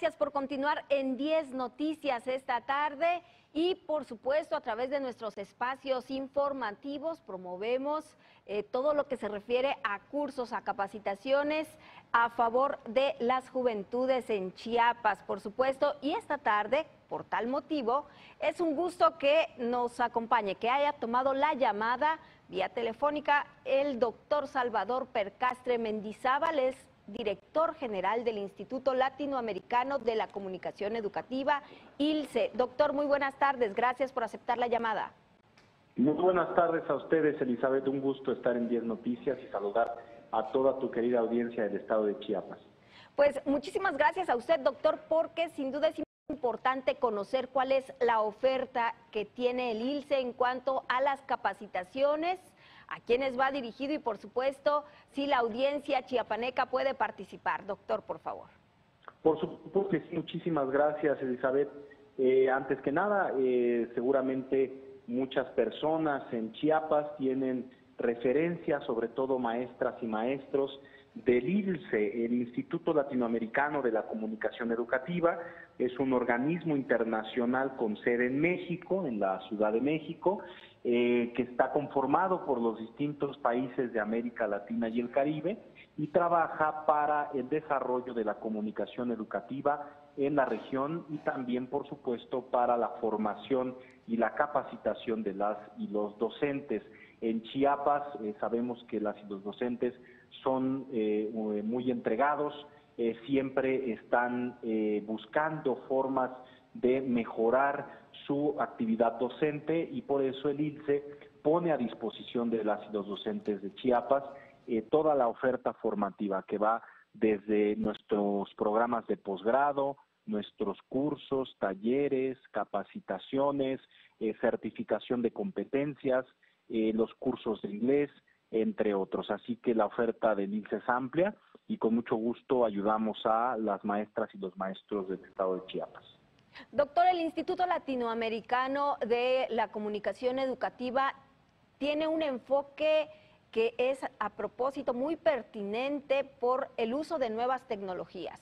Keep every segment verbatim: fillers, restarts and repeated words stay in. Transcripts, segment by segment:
Gracias por continuar en diez Noticias esta tarde y por supuesto a través de nuestros espacios informativos promovemos eh, todo lo que se refiere a cursos, a capacitaciones a favor de las juventudes en Chiapas, por supuesto, y esta tarde, por tal motivo, es un gusto que nos acompañe, que haya tomado la llamada vía telefónica el doctor Salvador Percastre Mendizábal, es director general del Instituto Latinoamericano de la Comunicación Educativa, I L C E. Doctor, muy buenas tardes, gracias por aceptar la llamada. Muy buenas tardes a ustedes, Elizabeth, un gusto estar en diez Noticias y saludar a toda tu querida audiencia del estado de Chiapas. Pues muchísimas gracias a usted, doctor, porque sin duda es importante conocer cuál es la oferta que tiene el I L C E en cuanto a las capacitaciones, a quiénes va dirigido y, por supuesto, si la audiencia chiapaneca puede participar. Doctor, por favor. Por supuesto que sí, muchísimas gracias, Elizabeth. Eh, antes que nada, eh, seguramente muchas personas en Chiapas tienen referencias, sobre todo maestras y maestros, del I L C E, el Instituto Latinoamericano de la Comunicación Educativa. Es un organismo internacional con sede en México, en la Ciudad de México, eh, que está conformado por los distintos países de América Latina y el Caribe y trabaja para el desarrollo de la comunicación educativa en la región y también, por supuesto, para la formación y la capacitación de las y los docentes. En Chiapas eh, sabemos que las y los docentes son eh, muy entregados, eh, siempre están eh, buscando formas de mejorar su actividad docente y por eso el I L C E pone a disposición de las y los docentes de Chiapas eh, toda la oferta formativa que va desde nuestros programas de posgrado, nuestros cursos, talleres, capacitaciones, eh, certificación de competencias, eh, los cursos de inglés, entre otros. Así que la oferta del I L C E es amplia y con mucho gusto ayudamos a las maestras y los maestros del estado de Chiapas. Doctor, el Instituto Latinoamericano de la Comunicación Educativa tiene un enfoque que es a propósito muy pertinente por el uso de nuevas tecnologías.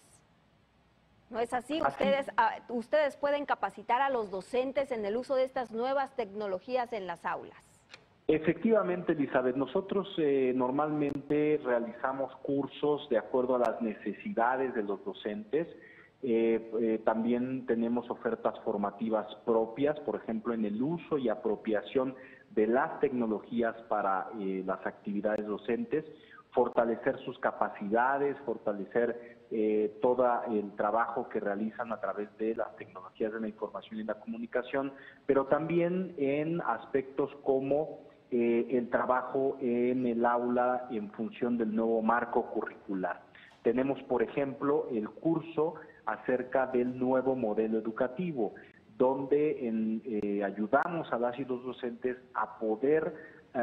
¿No es así? así. Ustedes, ustedes pueden capacitar a los docentes en el uso de estas nuevas tecnologías en las aulas. Efectivamente, Elizabeth, nosotros eh, normalmente realizamos cursos de acuerdo a las necesidades de los docentes. Eh, eh, también tenemos ofertas formativas propias, por ejemplo, en el uso y apropiación de las tecnologías para eh, las actividades docentes, fortalecer sus capacidades, fortalecer eh, todo el trabajo que realizan a través de las tecnologías de la información y la comunicación, pero también en aspectos como eh, el trabajo en el aula en función del nuevo marco curricular. Tenemos, por ejemplo, el curso acerca del nuevo modelo educativo, donde en, eh, ayudamos a las y los docentes a poder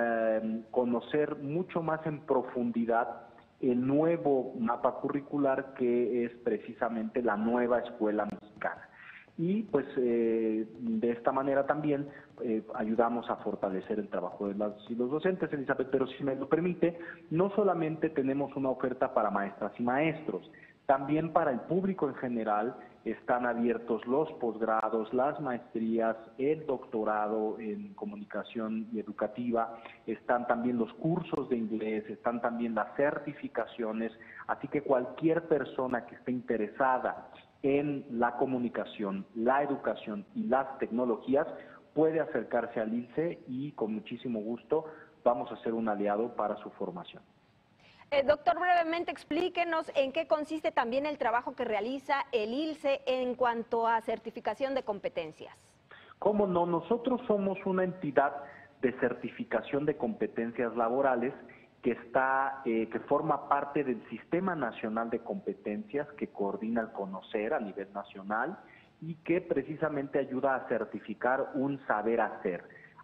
eh, conocer mucho más en profundidad el nuevo mapa curricular que es precisamente la nueva escuela mexicana. Y pues eh, de esta manera también eh, ayudamos a fortalecer el trabajo de las y los docentes, Elizabeth, pero si me lo permite, no solamente tenemos una oferta para maestras y maestros, también para el público en general están abiertos los posgrados, las maestrías, el doctorado en comunicación y educativa, están también los cursos de inglés, están también las certificaciones, así que cualquier persona que esté interesada en la comunicación, la educación y las tecnologías puede acercarse al I L C E y con muchísimo gusto vamos a ser un aliado para su formación. Eh, doctor, brevemente explíquenos en qué consiste también el trabajo que realiza el I L C E en cuanto a certificación de competencias. ¿Cómo no? Nosotros somos una entidad de certificación de competencias laborales que está, eh, que forma parte del Sistema Nacional de Competencias que coordina el CONOCER a nivel nacional y que precisamente ayuda a certificar un saber hacer.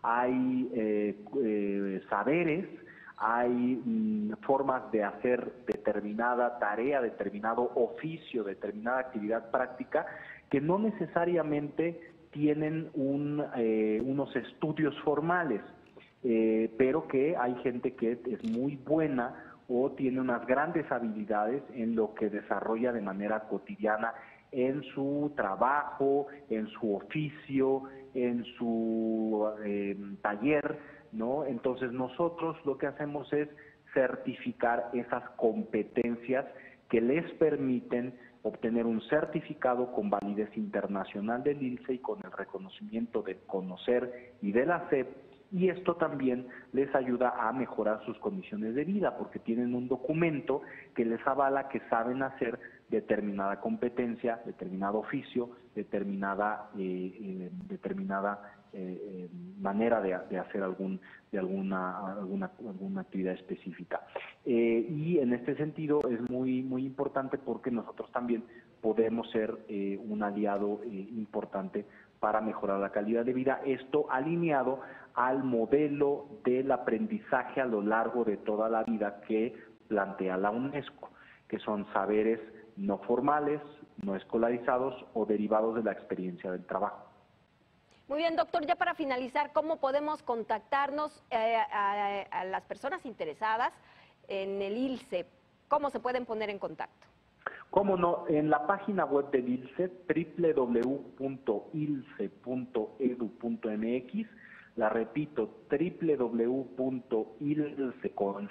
Hay eh, eh, saberes, hay mm, formas de hacer determinada tarea, determinado oficio, determinada actividad práctica que no necesariamente tienen un, eh, unos estudios formales. Eh, pero que hay gente que es muy buena o tiene unas grandes habilidades en lo que desarrolla de manera cotidiana en su trabajo, en su oficio, en su eh, taller, ¿no? Entonces nosotros lo que hacemos es certificar esas competencias que les permiten obtener un certificado con validez internacional del I L S E y con el reconocimiento de conocer y de la S E P, y esto también les ayuda a mejorar sus condiciones de vida porque tienen un documento que les avala que saben hacer determinada competencia, determinado oficio, determinada eh, eh, determinada eh, eh, manera de, de hacer algún de alguna alguna alguna actividad específica. Eh, y en este sentido es muy muy importante porque nosotros también podemos ser eh, un aliado eh, importante para mejorar la calidad de vida, esto alineado al modelo del aprendizaje a lo largo de toda la vida que plantea la UNESCO, que son saberes no formales, no escolarizados o derivados de la experiencia del trabajo. Muy bien, doctor, ya para finalizar, ¿cómo podemos contactarnos eh, a, a las personas interesadas en el I L S E? ¿Cómo se pueden poner en contacto? Cómo no, en la página web del I L S E, doble u doble u doble u punto I L S E punto edu punto m x, la repito, doble u doble u doble u punto I L S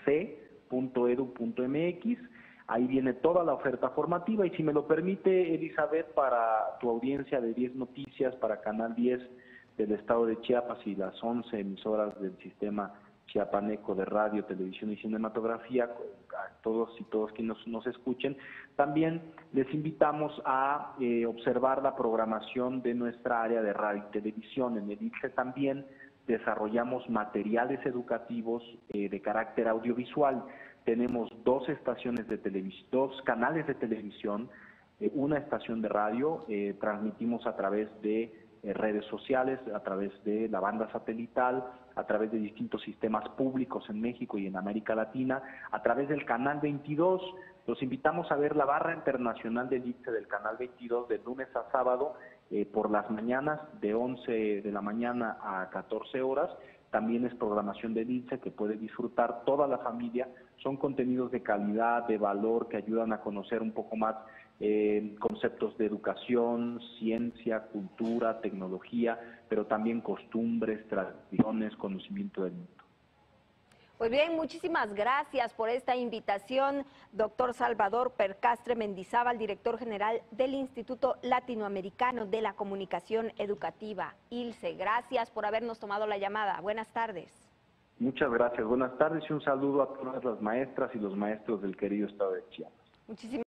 E punto edu punto m x, ahí viene toda la oferta formativa y si me lo permite, Elizabeth, para tu audiencia de diez Noticias, para Canal diez del Estado de Chiapas y las once emisoras del sistema chiapaneco de radio, televisión y cinematografía, a todos y todos quienes nos, nos escuchen, también les invitamos a eh, observar la programación de nuestra área de radio y televisión. En el I L S E también desarrollamos materiales educativos eh, de carácter audiovisual. Tenemos dos estaciones de televisión, dos canales de televisión, eh, una estación de radio, eh, transmitimos a través de eh, redes sociales, a través de la banda satelital, a través de distintos sistemas públicos en México y en América Latina, a través del Canal veintidós. Los invitamos a ver la barra internacional del I L S E del Canal veintidós de lunes a sábado eh, por las mañanas de once de la mañana a catorce horas. También es programación del I L S E que puede disfrutar toda la familia. Son contenidos de calidad, de valor, que ayudan a conocer un poco más eh, conceptos de educación, ciencia, cultura, tecnología, pero también costumbres, tradiciones, conocimiento del mundo. Pues bien, muchísimas gracias por esta invitación, doctor Salvador Percastre Mendizábal, director general del Instituto Latinoamericano de la Comunicación Educativa, I L S E. Gracias por habernos tomado la llamada. Buenas tardes. Muchas gracias. Buenas tardes y un saludo a todas las maestras y los maestros del querido estado de Chiapas. Muchísimas